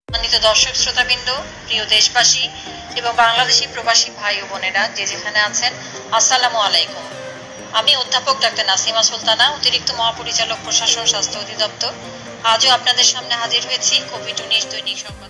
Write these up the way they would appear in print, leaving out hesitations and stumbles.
সম্মানিত দর্শক শ্রোতাবৃন্দ, প্রিয় দেশবাসী এবং বাংলাদেশি প্রবাসী ভাই ও বোনেরা যে যেখানে আছেন, আসসালামু আলাইকুম। আমি অধ্যাপক ডাক্তার নাসিমা সুলতানা, অতিরিক্ত মহাপরিচালক প্রশাসন স্বাস্থ্য অধিদপ্তর। আজও আপনাদের সামনে হাজির হয়েছি কোভিড-19 দৈনিক সংবাদ।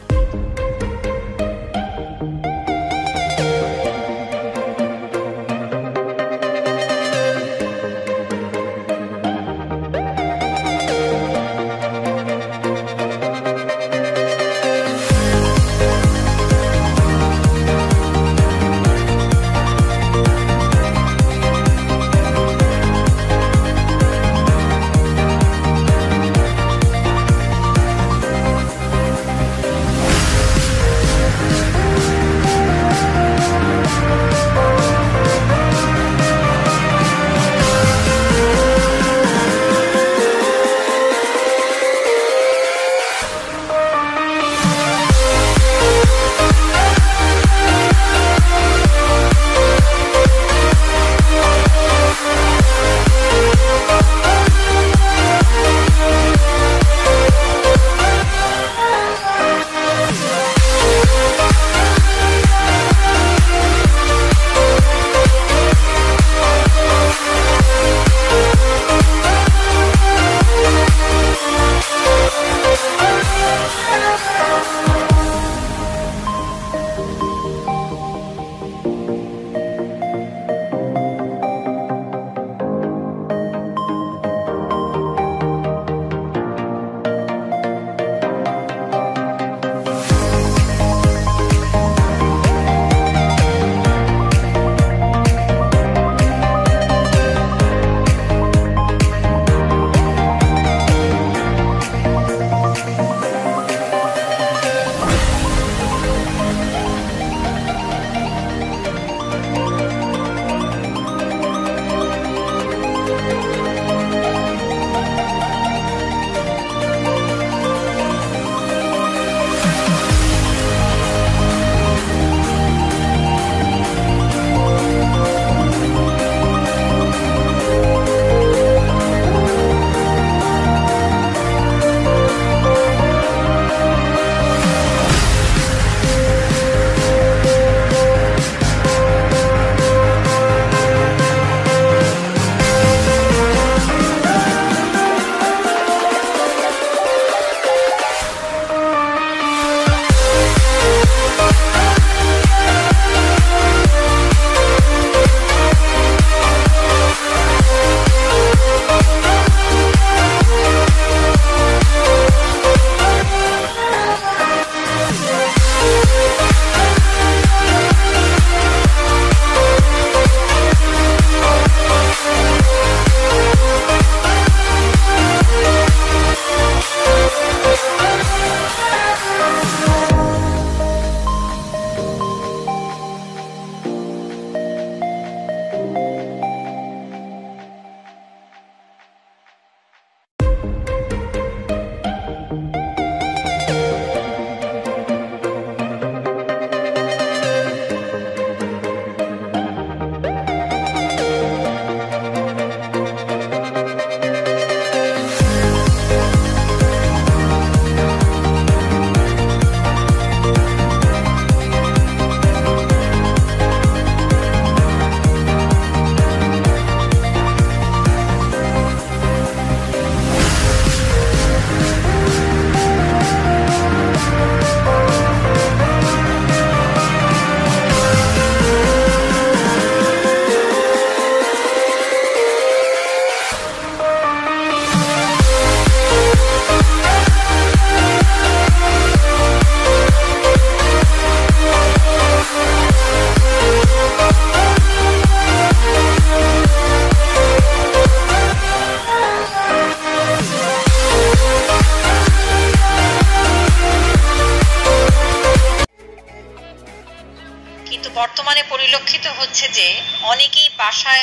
কিন্তু বর্তমানে পরিলক্ষিত হচ্ছে যে অনেকেই বাসায়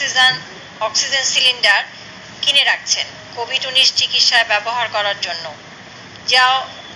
অক্সিজেন সিলিন্ডার কিনে রাখছেন কোভিড-19 চিকিৎসায় ব্যবহার করার জন্য, যা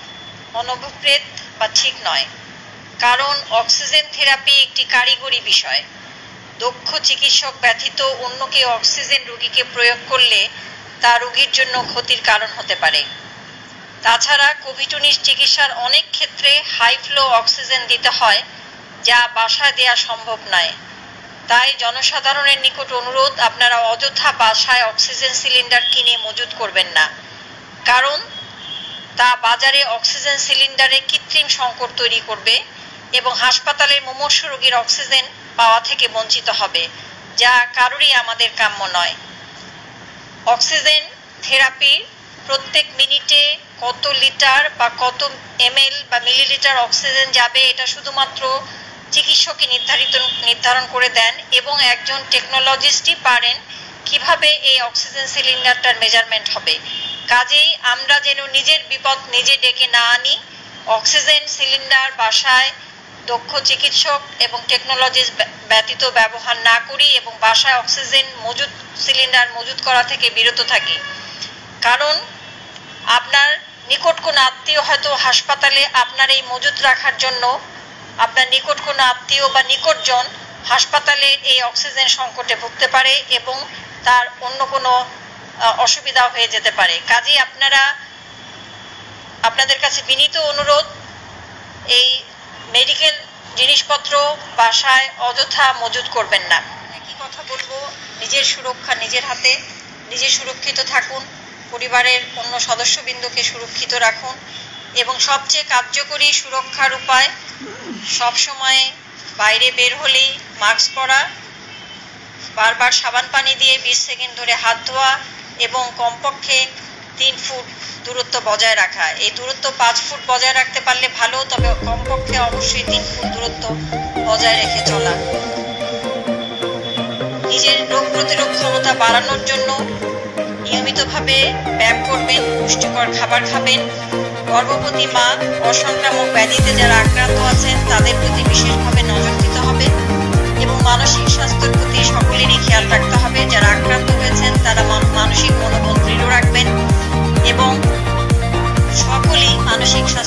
অনভিপ্রেত বা ঠিক নয়। কারণ অক্সিজেন থেরাপি একটি কারিগরি বিষয়। দক্ষ চিকিৎসক ব্যতীত অন্য কেউ অক্সিজেন রোগীকে প্রয়োগ করলে তা রোগীর জন্য ক্ষতির কারণ হতে পারে। তাছাড়া কোভিড-19 চিকিৎসার অনেক ক্ষেত্রে হাই ফ্লো অক্সিজেন দিতে হয়, যা বাসায় দেওয়া সম্ভব নয়। তাই জনসাধারণের নিকট অনুরোধ, আপনারা অযথা বাসায় অক্সিজেন সিলিন্ডার কিনে মজুত করবেন না, কারণ তা বাজারে অক্সিজেন সিলিন্ডারে কৃত্রিম সংকট তৈরি করবে এবং হাসপাতালের মুমূর্ষু রোগীর অক্সিজেন পাওয়া থেকে বঞ্চিত হবে, যা কারোরই আমাদের কাম্য নয়। অক্সিজেন থেরাপি প্রত্যেক মিনিটে কত লিটার বা কত ml বা মিলিলিটার অক্সিজেন যাবে এটা শুধুমাত্র চিকিৎসকই নির্ধারণ করে দেন, এবং একজন টেকনোলজিস্টই পারেন কিভাবে এই অক্সিজেন সিলিন্ডারটার মেজারমেন্ট হবে। কাজেই আমরা যেন নিজের বিপদ নিজে ডেকে না আনি, অক্সিজেন সিলিন্ডার বাসায় দক্ষ চিকিৎসক এবং টেকনোলজিস্ট ব্যতীত ব্যবহার না করি এবং বাসায় অক্সিজেন সিলিন্ডার মজুত করা থেকে বিরত থাকি। কারণ আপনার নিকট কোনো আত্মীয় হয়তো হাসপাতালে আপনার এই মজুত রাখার জন্য, আপনার নিকট কোনো আত্মীয় বা নিকটজন হাসপাতালে এই অক্সিজেন সংকটে ভুগতে পারে এবং তার অন্য কোনো অসুবিধা হয়ে যেতে পারে। কাজেই আপনাদের কাছে বিনীত অনুরোধ, এই মেডিকেল জিনিসপত্র বাসায় অযথা মজুত করবেন না। একই কথা বলবো, নিজের সুরক্ষা নিজের হাতে, নিজে সুরক্ষিত থাকুন, পরিবারের অন্য সদস্যবৃন্দকে সুরক্ষিত রাখুন এবং সবচেয়ে কার্যকরী সুরক্ষার উপায় সবসময় বাইরে বের হলেই মাস্ক পরা, বারবার সাবান পানি দিয়ে 20 সেকেন্ড ধরে হাত ধোয়া এবং কমপক্ষে 3 ফুট দূরত্ব বজায় রাখা। এই দূরত্ব 5 ফুট বজায় রাখতে পারলে ভালো, তবে কমপক্ষে অবশ্যই 3 ফুট দূরত্ব বজায় রেখে চলা। নিজের রোগ প্রতিরোধ ক্ষমতা বাড়ানোর জন্য নিয়মিতভাবে ব্যায়াম করবেন, পুষ্টিকর খাবার খাবেন। গর্ভবতী মা, অসংক্রামক ব্যাধিতে যারা আক্রান্ত আছেন তাদের প্রতি বিশেষভাবে নজর দিতে হবে এবং মানসিক স্বাস্থ্যের প্রতি সকলেরই খেয়াল রাখতে হবে। যারা আক্রান্ত হয়েছেন তারা মানসিক মনোবল দৃঢ় রাখবেন এবং সকলেই মানসিক